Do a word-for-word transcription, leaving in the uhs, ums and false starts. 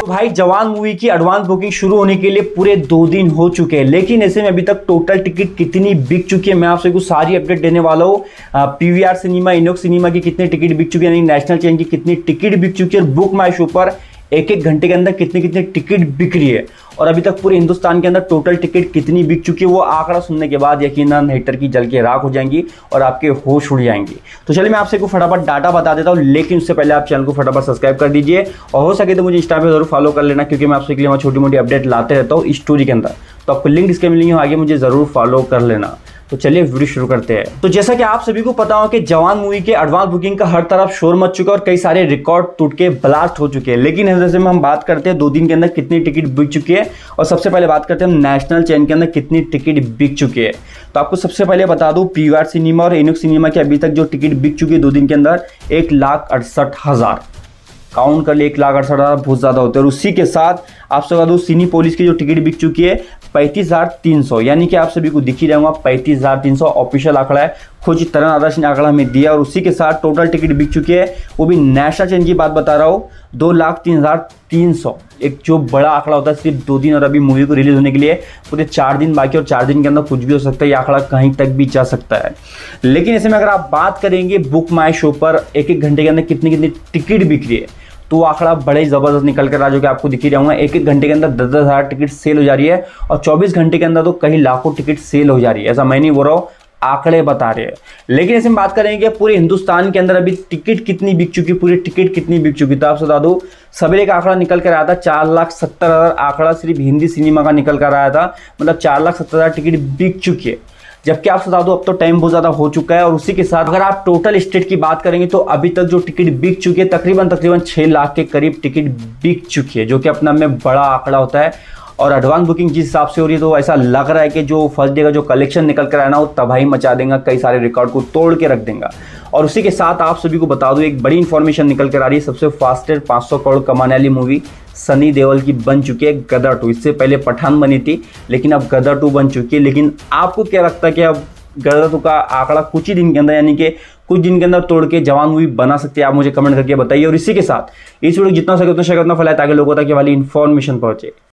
भाई जवान मूवी की एडवांस बुकिंग शुरू होने के लिए पूरे दो दिन हो चुके हैं, लेकिन ऐसे में अभी तक टोटल टिकट कितनी बिक चुकी है मैं आपसे कुछ सारी अपडेट देने वाला हूँ। पीवीआर सिनेमा, इनॉक्स सिनेमा की कितनी टिकट बिक चुकी है, यानी नेशनल चैन की कितनी टिकट बिक चुकी है, और बुक माई शो पर एक एक घंटे के अंदर कितनी कितनी टिकट बिक रही है, और अभी तक पूरे हिंदुस्तान के अंदर टोटल टिकट कितनी बिक चुकी है, वो आंकड़ा सुनने के बाद यकीनन हेटर की जल के राख हो जाएंगी और आपके होश उड़ जाएंगी। तो चलिए मैं आपसे को फटाफट डाटा बता देता हूँ, लेकिन उससे पहले आप चैनल को फटाफट सब्सक्राइब कर दीजिए, और हो सके तो मुझे इंस्टा पे जरूर फॉलो कर लेना, क्योंकि मैं आपसे के लिए वहाँ छोटी मोटी अपडेट लाते रहता हूँ स्टोरी के अंदर। तो आपको लिंक इसके मिलेंगे, आगे मुझे जरूर फॉलो कर लेना। तो चलिए वीडियो शुरू करते हैं। तो जैसा कि आप सभी को पता हो कि जवान मूवी के एडवांस बुकिंग का हर तरफ शोर मच चुका है और कई सारे रिकॉर्ड टूट के ब्लास्ट हो चुके हैं, लेकिन जैसे में हम बात करते हैं दो दिन के अंदर कितनी टिकट बिक चुकी है, और सबसे पहले बात करते हैं हम नेशनल चैन के अंदर कितनी टिकट बिक चुकी है। तो आपको सबसे पहले बता दूं पीवीआर सिनेमा और इनॉक्स सिनेमा की अभी तक जो टिकट बिक चुकी है दो दिन के अंदर एक लाख अड़सठ हजार काउंट कर ले, एक लाख अड़सठ हजार बहुत ज्यादा होते हैं। और उसी के साथ आपसे बता दूं सिनेपोलिस की जो टिकट बिक चुकी है पैंतीस हजार तीन सौ, यानी कि आप सभी को दिख ही रहेगा पैंतीस हजार तीन सौ ऑफिशियल आंकड़ा है, खुद तरन आदर्श ने आंकड़ा हमें दिया। और उसी के साथ टोटल टिकट बिक चुकी है, वो भी नेशनल चैन की बात बता रहा हूँ, दो लाख तीन हजार तीन सौ, एक जो बड़ा आंकड़ा होता है सिर्फ दो दिन, और अभी मूवी को रिलीज होने के लिए पूरे चार दिन बाकी, और चार दिन के अंदर कुछ भी हो सकता है, ये आंकड़ा कहीं तक भी जा सकता है। लेकिन ऐसे में अगर आप बात करेंगे बुक माई शो पर एक एक घंटे के अंदर कितनी कितनी टिकट बिक रही है, तो आंकड़ा बड़े जबरदस्त निकल कर आ, जो कि आपको दिख ही रहूंगा। एक एक घंटे के अंदर दस दस हजार टिकट सेल हो जा रही है, और चौबीस घंटे के अंदर तो कई लाखों टिकट सेल हो जा रही है। ऐसा मैं नहीं बोल रहा हूँ, आंकड़े बता रहे हैं। लेकिन ऐसे में बात करेंगे पूरे हिंदुस्तान के अंदर अभी टिकट कितनी बिक चुकी, पूरी टिकट कितनी बिक चुकी, तो आप बता दो सवेरे का आंकड़ा निकल कर आया था चार लाख सत्तर हजार आंकड़ा सिर्फ हिंदी सिनेमा का निकल कर आया था, मतलब चार लाख सत्तर हजार टिकट बिक चुकी है। जबकि आप बता दो अब तो टाइम बहुत ज्यादा हो चुका है। और उसी के साथ अगर आप टोटल स्टेट की बात करेंगे तो अभी तक जो टिकट बिक चुकी है तकरीबन तकरीबन छह लाख के करीब टिकट बिक चुकी है, जो कि अपना में बड़ा आंकड़ा होता है। और एडवांस बुकिंग जिस हिसाब से हो रही है तो ऐसा लग रहा है कि जो फर्स्ट डे का जो कलेक्शन निकल कर आना वो तबाही मचा देगा, कई सारे रिकॉर्ड को तोड़ के रख देगा। और उसी के साथ आप सभी को बता दूं एक बड़ी इंफॉर्मेशन निकल कर आ रही है, सबसे फास्टेस्ट पाँच सौ करोड़ कमाने वाली मूवी सनी देओल की बन चुकी है गदर टू। इससे पहले पठान बनी थी, लेकिन अब गदर टू बन चुकी है। लेकिन आपको क्या लगता है कि अब गदर टू का आंकड़ा कुछ ही दिन के अंदर, यानी कि कुछ दिन के अंदर तोड़ के जवान मूवी बना सकते हैं? आप मुझे कमेंट करके बताइए। और इसी के साथ इस वीडियो जितना सके उतना शेयर करना फैलाए, ताकि लोगों तक ये वाली इंफॉर्मेशन पहुंचे।